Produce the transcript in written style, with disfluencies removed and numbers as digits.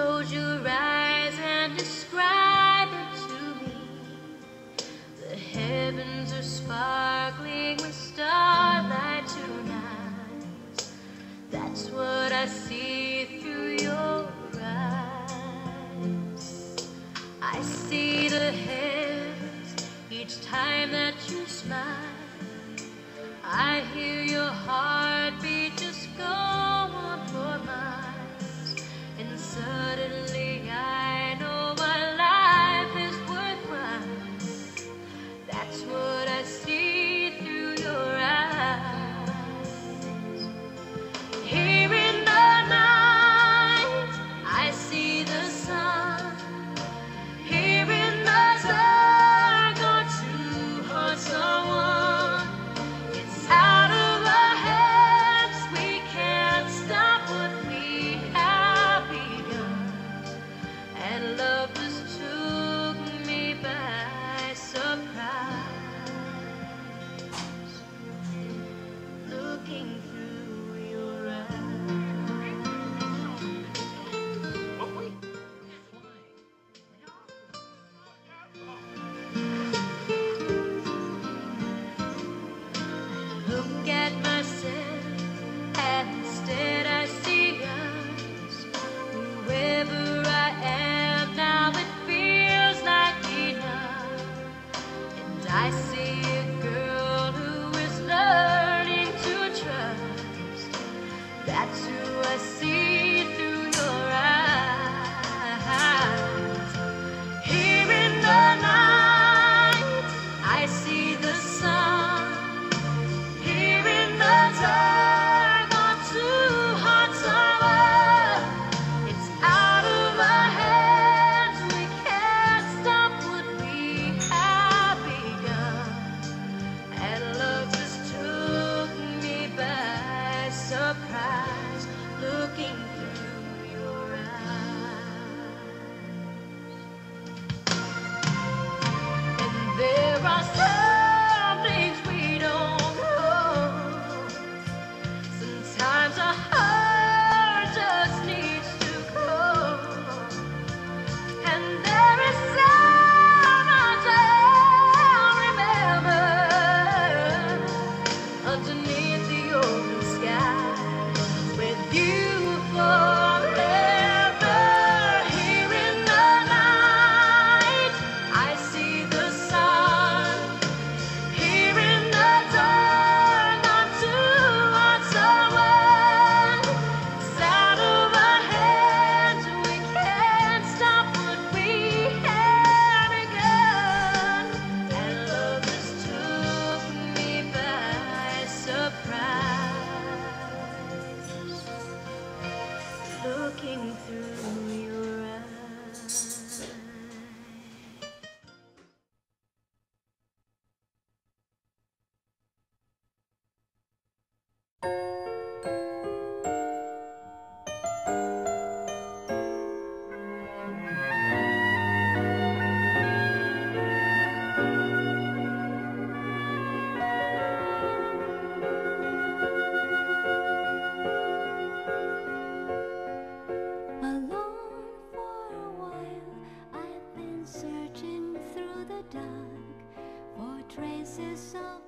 close your eyes and describe it to me. The heavens are sparkling with starlight tonight. That's what I see through your eyes. I see the heavens each time that you smile. I hear your heartbeat just go on for miles. And suddenly I know my life is worthwhile. That's what I see through your eyes. Here in the night, I see the sun. Here in the dark, our two hearts are one. It's out of our hands, we can't stop what we have begun. And love just took me by surprise. Looking through your eyes. Look at myself, and instead I see us. Whoever I am now, it feels like enough. And I see a girl who is learning to trust. That's who I see through your eyes. Here in the night, I see the sun. Here in the dark, our two hearts are one. It's out of our hands, we can't stop what we have begun. And love just took me by surprise. Looking through your eyes. And there are some things we don't know. Sometimes our heart just needs to grow. And there is so much I'll remember underneath the open sky with you forever. Here in the night, I see the sun. Here in the dark, our two hearts are one. It's out of our hands, we can't stop what we have begun. And love just took me by surprise. Looking through your eyes. Alone for a while, I've been searching through the dark for traces of